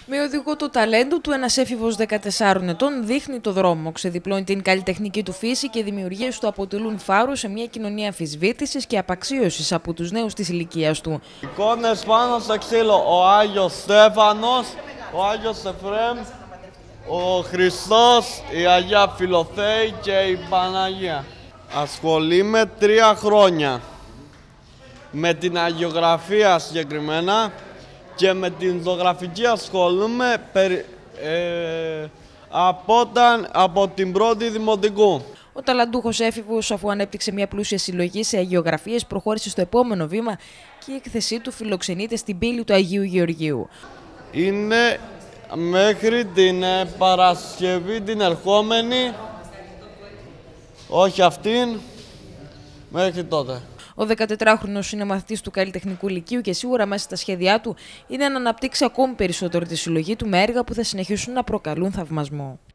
Με οδηγό το ταλέντο του, ένας έφηβος 14 ετών δείχνει το δρόμο, ξεδιπλώνει την καλλιτεχνική του φύση και οι δημιουργίες του αποτελούν φάρο σε μια κοινωνία αμφισβήτησης και απαξίωσης από τους νέους της ηλικίας του. Εικόνες πάνω στο ξύλο, ο Άγιος Στέφανος, ο Άγιος Εφραίμ, ο Χριστός, η Αγία Φιλοθέη και η Παναγία. Ασχολείμαι 3 χρόνια με την αγιογραφία συγκεκριμένα και με την ζωγραφική ασχολούμαι από την πρώτη δημοτικού. Ο ταλαντούχος έφηβος, αφού ανέπτυξε μια πλούσια συλλογή σε αγιογραφίες, προχώρησε στο επόμενο βήμα και η έκθεσή του φιλοξενείται στην πύλη του Αγίου Γεωργίου. Είναι μέχρι την Παρασκευή την ερχόμενη, όχι αυτήν, μέχρι τότε. Ο 14χρονος είναι μαθητής του καλλιτεχνικού λυκείου και σίγουρα μέσα στα σχέδιά του είναι να αναπτύξει ακόμη περισσότερο τη συλλογή του με έργα που θα συνεχίσουν να προκαλούν θαυμασμό.